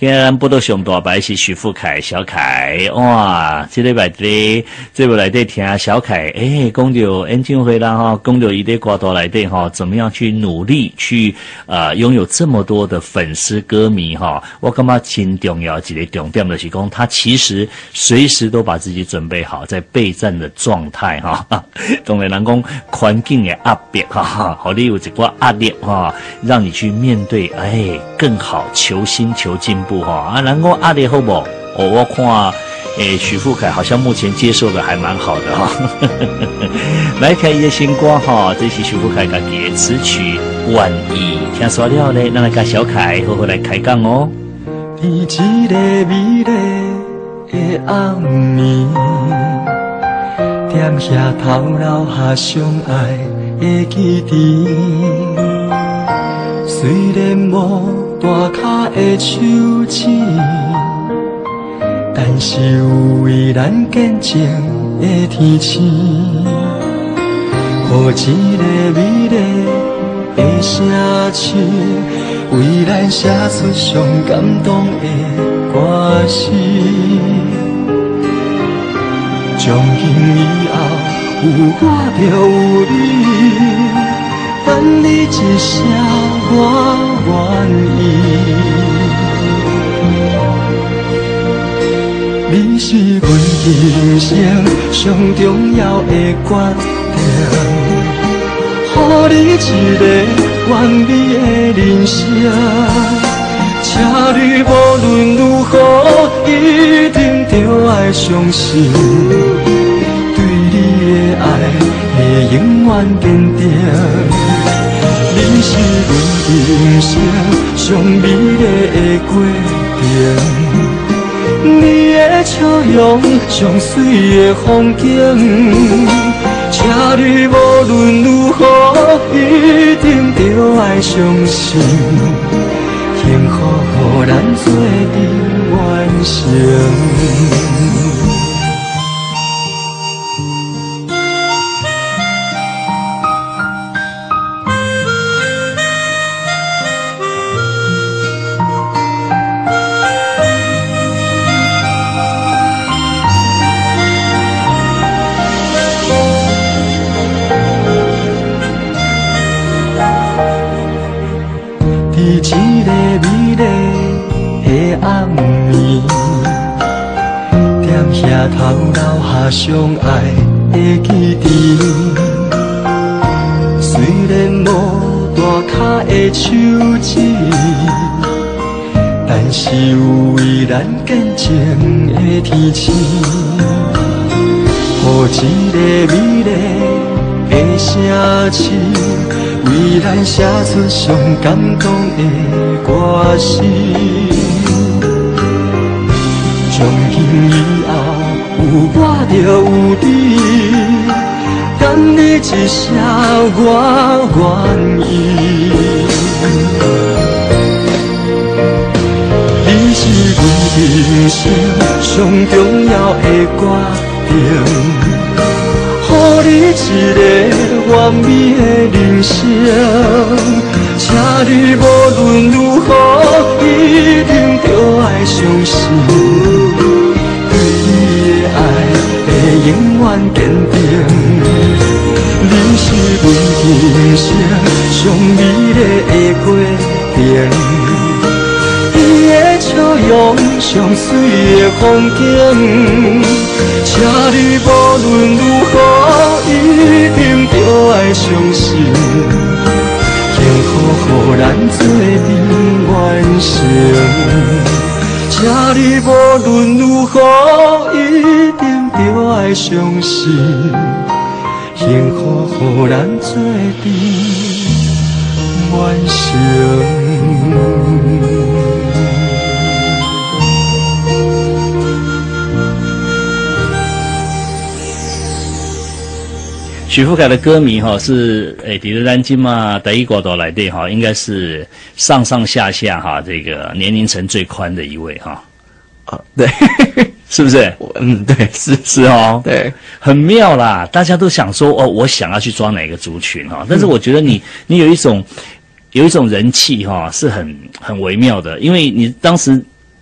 今日咱报道上大牌是徐富凯小凯，哇，这礼拜这部内底听小凯，讲到演唱会啦哈，讲到伊在歌单内底哈，怎么样去努力去拥有这么多的粉丝歌迷哈，我感觉真重要一个重点就是讲，他其实随时都把自己准备好，在备战的状态哈。当然人讲环境的压迫哈，好你有一寡压力哈，让你去面对更好，求新求进步哈。人讲压力好不？我看许富凯好像目前接受的还蛮好的哈。来看一个新歌哈，这是许富凯自己的词曲《愿意》，听说了呢，咱来跟小凯好好来开讲哦。 一个美丽的暗暝，踮遐头留下相爱的记忆。虽然无大脚的手指，但是有为咱见证的天星。予一个美丽的声唱，为咱写出上感动的歌词。从今以后，有我就有你，等你一声我愿意。你是阮人生上重要的决定，予你一个完美的人生。请你无论如何，一定着爱相信，对你的爱会永远坚定。你是阮人生上美丽的决定，你的笑容上水的风景。请你无论如何，一定着爱相信。幸福，予咱做阵完成。一个美丽的暗暝，踮遐头留下相爱的记忆。虽然无大脚的手指，但是有为咱见证的天星。予一个美丽的声唱，为咱写出上感动的歌词。从今以后，有我就有你，等你一声我愿意。你是阮人生上重要的决定，予你一个完美的人生。请你无论如何，一定着爱相信，对你的爱会永远坚定。你是阮人生上美丽的决定，你的笑容上水的风景。请你无论如何，一定着爱相信。幸福，予咱做阵完成。请你无论如何，一定着爱相信。幸福，予咱做阵完成。 许富凯的歌迷哈是伫咧咱今嘛第一歌单内底哈，应该是上上下下哈这个年龄层最宽的一位哈。 对， 是不是？ 对， 是哦， 对， 很妙啦。大家都想说我想要去抓哪个族群哈，但是我觉得你有一种人气哈，是很微妙的，因为你当时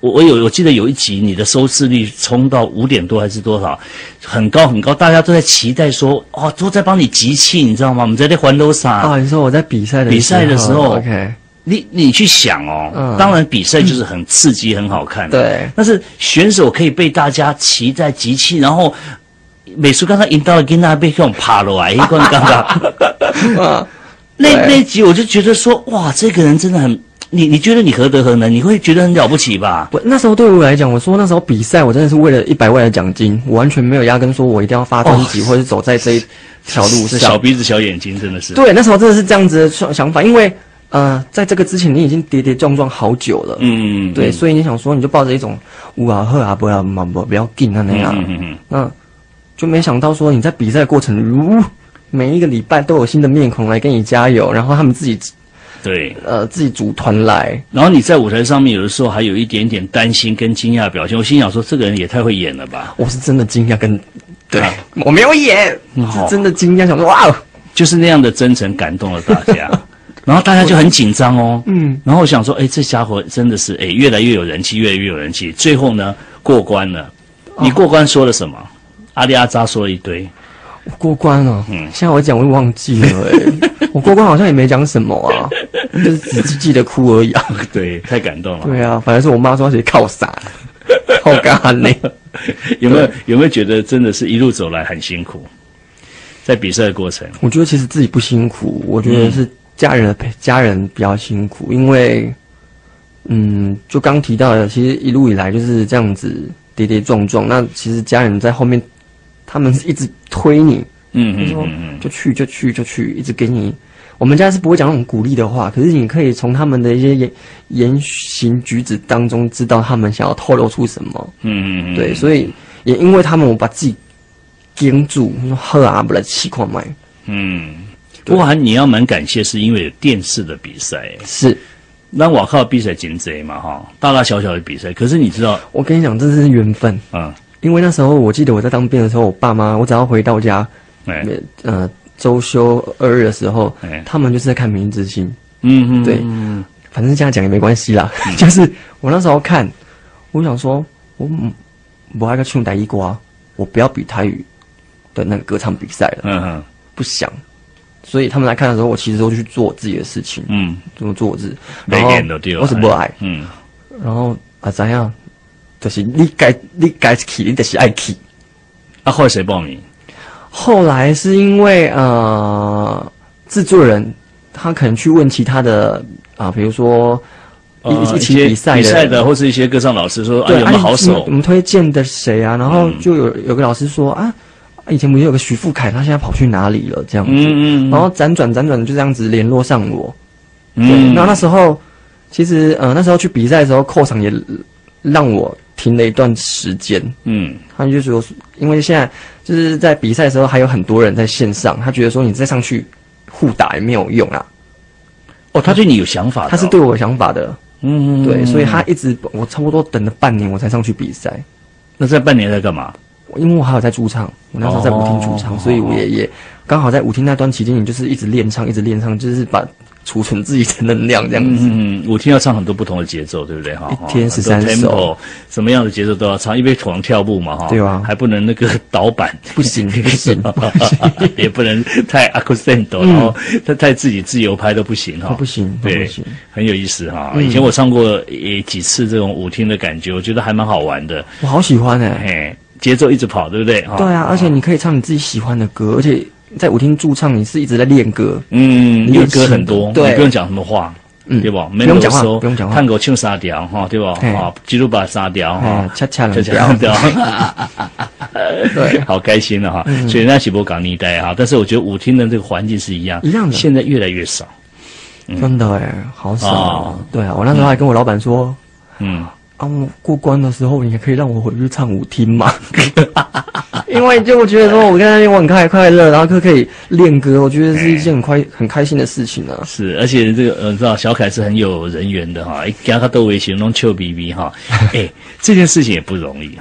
我记得有一集你的收视率冲到5点多还是多少，很高很高，大家都在期待说，哦，都在帮你集气，你知道吗？我们在那欢乐啥？ 啊，你说我在比赛的时候 ，OK， 你去想哦，当然比赛就是很刺激、很好看， 对， 但是选手可以被大家期待集气，然后美术刚才引导跟那被这种爬落来，一个刚刚，那集我就觉得说，哇，这个人真的很。你觉得你何德何能？你会觉得很了不起吧？ 那时候对我来讲，我说那时候比赛，我真的是为了100万的奖金，我完全没有压根说我一定要发专辑，或者是走在这一条路上。 小鼻子小眼睛，真的是。 对，那时候真的是这样子的想法，因为在这个之前你已经跌跌撞撞好久了，对，所以你想说你就抱着一种不要紧那样，那就没想到说你在比赛过程，每一个礼拜都有新的面孔来跟你加油，然后他们自己。 对， 自己组团来， 然后你在舞台上面有的时候还有一点点担心跟惊讶的表现。我心想说，这个人也太会演了吧！ 我是真的惊讶对，我没有演，是真的惊讶，想说哇， 就是那样的真诚感动了大家，然后大家就很紧张哦，然后我想说，这家伙真的是越来越有人气，越来越有人气。最后呢，过关了。你过关说了什么？阿里阿扎说了一堆。 过关了，现在我讲我忘记了我过关好像也没讲什么啊，就是只记得哭而已啊。 对，太感动了。 对啊，反正是我妈说她是靠傻，好干呢。 有没有觉得真的是一路走来很辛苦，在比赛的过程？ 我觉得其实自己不辛苦，我觉得是家人比较辛苦，因为就刚提到的，其实一路以来就是这样子跌跌撞撞。那其实家人在后面。他们是一直推你，就去，一直给你。我们家是不会讲那种鼓励的话，可是你可以从他们的一些言行举止当中知道他们想要透露出什么。对，所以也因为他们，我把自己盯住，说喝啊，不来气矿买。 不过你要蛮感谢，是因为有电视的比赛。 是， 那我靠比赛真贼嘛哈，大大小小的比赛。可是你知道， 我跟你讲，这是缘分因为那时候我记得我在当兵的时候，我爸妈，我只要回到家，周休2日的时候，他们就是在看《明日之星》。对，反正这样讲也没关系啦。就是我那时候看，我想说，我爱个唱台语歌，我不要比台语的那个歌唱比赛了。不想。所以他们来看的时候，我其实都去做我自己的事情。怎么做我自己？然后我是不爱。然后怎样？就是你该去，你就是爱去。 后来谁报名？ 后来是因为制作人他可能去问其他的比如说一起比赛的， 或是一些歌唱老师说有没有好手？ 我们推荐的谁啊？然后就有个老师说以前不是有个徐富凯，他现在跑去哪里了？这样子，然后辗转就这样子联络上我。对，那时候其实那时候去比赛的时候，扣场也让我停了一段时间。他就说，因为现在就是在比赛的时候还有很多人在线上，他觉得说你再上去互打也没有用啊。 他对你有想法的。 他是对我有想法的。对，所以他一直我差不多等了半年我才上去比赛。 那在半年在干嘛？ 因为我还有在驻唱，我那时候在舞厅驻唱，所以我也刚好在舞厅那段期间，你就是一直练唱，就是把储存自己的能量这样子。 舞厅要唱很多不同的节奏，对不对哈？ 一天13首， 什么样的节奏都要唱，因为狂跳步嘛哈。 对啊， 还不能那个倒板， 不行， 也不能太 accento，然后太自己自由拍都不行哈。 不行， 对，很有意思哈。以前我唱过几次这种舞厅的感觉，我觉得还蛮好玩的。 我好喜欢节奏一直跑，对不对？ 对啊，而且你可以唱你自己喜欢的歌，而且在舞厅驻唱，你是一直在练歌。 因为歌很多，你不用讲什么话，对吧？ 不用讲话，不用讲话。 探狗唱3条哈，对吧？吉鲁巴3条哈， 恰恰2条。 对，好开心了哈。所以那是不港泥带哈，但是我觉得舞厅的这个环境是一样的， 现在越来越少。 真的好少。对啊，我那时候还跟我老板说，我过关的时候，你也可以让我回去唱舞厅嘛。因为我觉得说，我跟那边我很快乐，然后可以练歌，我觉得是一件很开心的事情啊。 是，而且这个知道小凯是很有人缘的哈，跟他都维系弄臭逼逼哈。这件事情也不容易哈。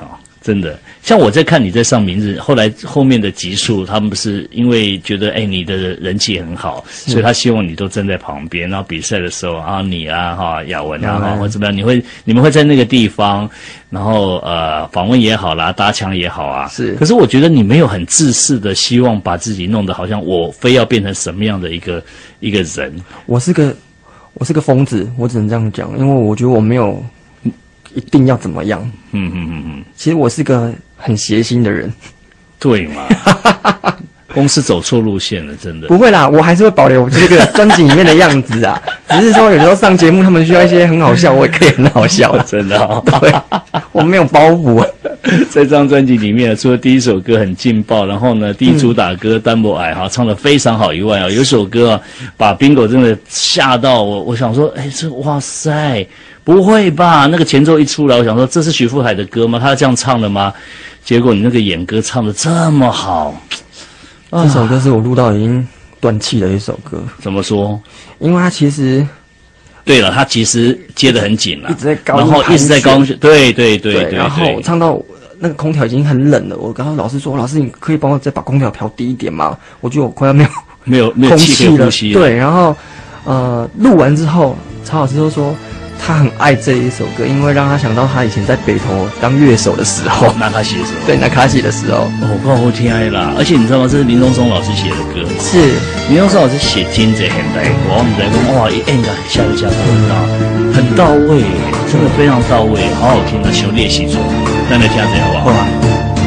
真的，像我在看你在上明日，后面的集数，他们不是因为觉得你的人气很好，所以他希望你都站在旁边，然后比赛的时候啊，你啊哈雅文啊哈或怎么样，你们会在那个地方，然后访问也好啦，搭腔也好啊。 是。 可是我觉得你没有很自私的希望把自己弄得好像我非要变成什么样的一个人。 我是个疯子，我只能这样讲，因为我觉得我没有一定要怎么样。其实我是个很邪心的人。 对嘛？公司走错路线了，真的。 不会啦，我还是会保留这个专辑里面的样子啊。只是说有时候上节目，他们需要一些很好笑，我也可以很好笑。 真的哦。 对，我没有包袱。 在这张专辑里面，除了第一首歌很劲爆，然后呢，第一主打歌《单薄矮》哈唱得非常好以外啊，有一首歌啊，把 Bingo 真的吓到我想说，哇塞，不会吧？那个前奏一出来，我想说这是许富凯的歌吗？他这样唱的吗？结果你那个演歌唱得这么好。 这首歌是我录到已经断气的一首歌。 怎么说？ 因为它其实， 对了，它其实接得很紧了， 一直在高音， 然后一直在高音，对。 然后唱到那个空调已经很冷了，我刚刚老师说，老师你可以帮我再把空调调低一点吗？我觉得我快要没有空气了， 对，然后录完之后，曹老师就说他很爱这一首歌，因为让他想到他以前在北投当乐手的时候， 那卡西的时候， 对，那卡西的时候， 我好听啦！而且你知道吗？这是林东松老师写的歌， 是林东松老师写真侪现代歌，我们在讲哇，一按个下就下很到位，真的非常到位，好好听啊！修炼习作，咱来听一下好不好？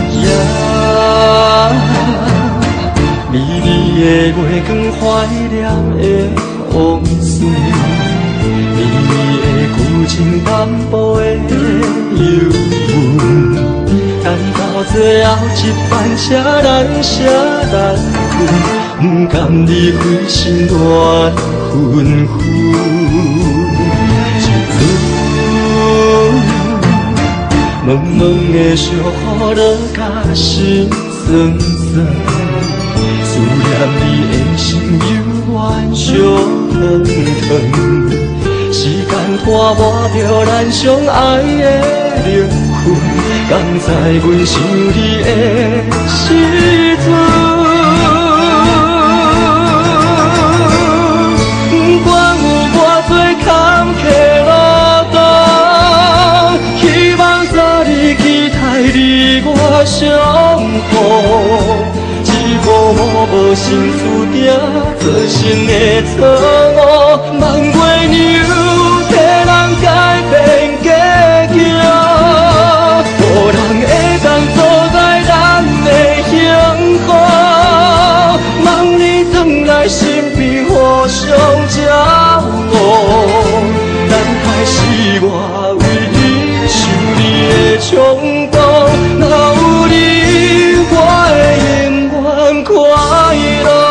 美丽的月光，怀念的往事，美丽的旧情，淡薄的忧闷，等到最后一班车，咱舍咱分，不甘你回心乱纷纷。茫茫的小雨落甲心酸酸，思念你的心犹原烧烫烫。时间拖磨着咱相爱的灵魂，敢知阮想你的时阵，不管有偌多坎坷路途，希望早日期待你我相逢。一幕幕无心注定造成的错误，万月牛替人改变结局，无人会当阻碍咱的幸福。望你回来身边，互相照顾。咱开始我为你受你的冲动，若有你，我会永远快乐。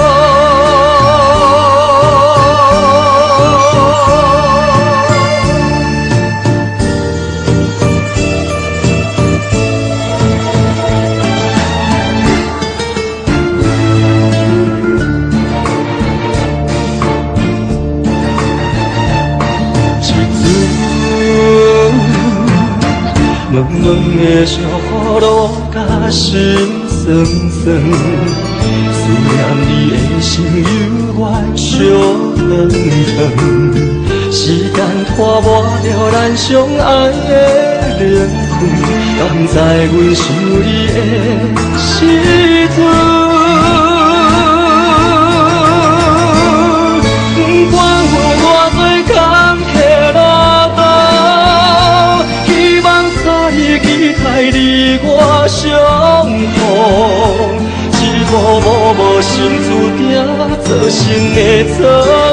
茫茫的小雨落甲心酸酸，思念你的心犹原烧烫烫。时间拖磨着咱相爱的灵魂，敢知阮想你的时阵，不管有偌多坎坷路途，希望早日期待你我相逢。一幕幕无心注定造成的错